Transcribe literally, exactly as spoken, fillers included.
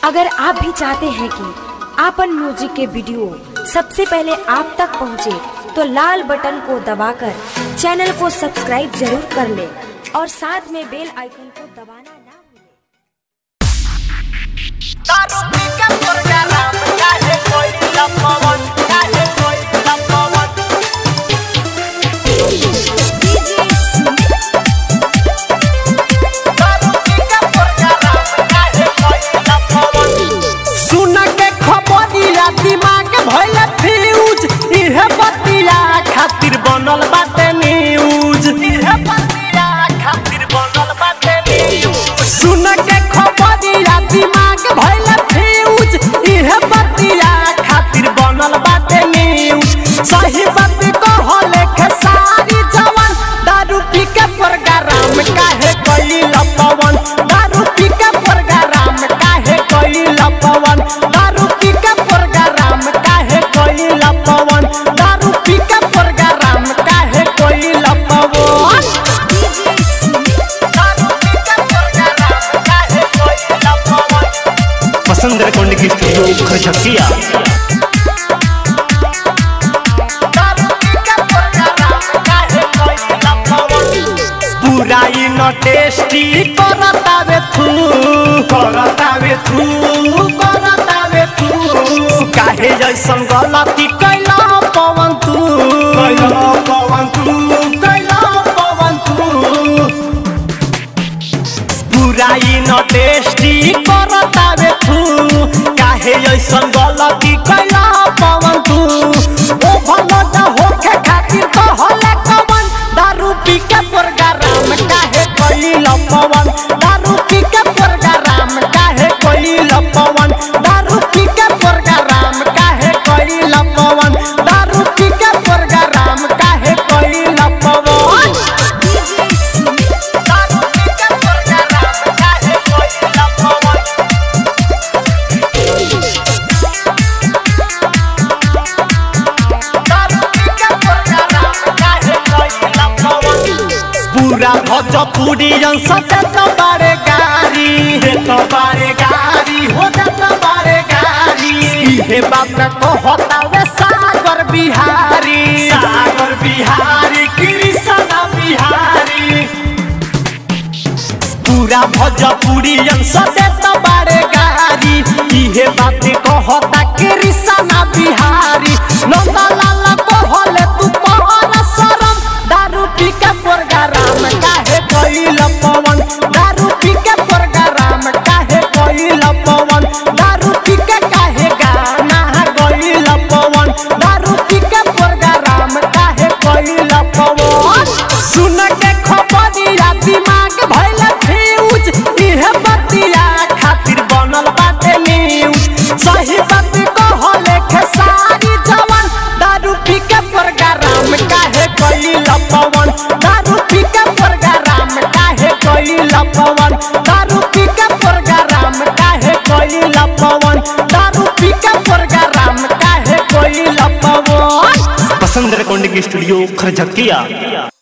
अगर आप भी चाहते हैं कि आपन म्यूजिक के वीडियो सबसे पहले आप तक पहुंचे, तो लाल बटन को दबाकर चैनल को सब्सक्राइब जरूर कर ले और साथ में बेल आइकन को दबाना ना भूलें। दिमाग भइल फ्यूज इहे बतिया खातिर बनल बाटे न्यूज, इहे बतिया खातिर बनल बाटे न्यूज। सुन के खबरिया दिमाग भइल फ्यूज इहे बतिया खातिर बनल बाटे न्यूज। सही बात कहले खेसारी जवान, दारू पी के प्रोग्राम काहे कइल पवन, दारू पी के प्रोग्राम काहे कइल पवन, दारू पी के प्रोग्राम काहे कइल पवन, दारू पी के प्रोग्राम काहे कइल पवन, दारू पी के प्रोग्राम काहे कइल पवन। पसंद रिकॉर्डिंग की स्टूडियो खरछकिया। पूराई न टेस्टी करतावे थू करतावे थू करतावे थू, काहे जैसन गलती कैला पवन तू कैला पवन तू कैला पवन तू। पूराई न टेस्टी करतावे थू, काहे जैसन गलती कैला पवन तू। ओ भला होखे खातिर कहले कवन, दारू पी के प्रोग्राम काहे कइल पवन, दारू पी के प्रोग्राम काहे कइल पवन, दारू पी के प्रोग्राम काहे कइल पवन, दारू पी के प्रोग्राम काहे कइल पवन, दारू पी के प्रोग्राम काहे कइल पवन। पूरा भोजपुरी सते तो बारे गारी तो बारे गारी हो तो बारे गारी, इहे बात कहता वे सागर बिहारी सागर बिहारी कृष्ण बिहारी। पूरा भोजपुरी सते तो बारे गारी, इहे बात कहता कृष्ण बिहारी। नंदलाल कहले तू पहर शरम, दारू पी के प्रोग्राम काहे कइल पवन, दारू पी के प्रोग्राम काहे कइल पवन, दारू पी के काहे गाना गइल पवन, दारू पी के प्रोग्राम काहे कइल पवन। सुन के खबरिया दिमाग भइल फ्यूज इहे बतिया खातिर बनल बाटे न्यूज। सही बात कहले खेसारी जवान, दारू पी के प्रोग्राम काहे कइल पवन, दारू पी के प्रोग्राम काहे कइल पवन, दारू पी के प्रोग्राम काहे कइल पवन, दारू पी के प्रोग्राम काहे कइल पवन। पसंद रिकॉर्डिंग की स्टूडियो खरछकिया।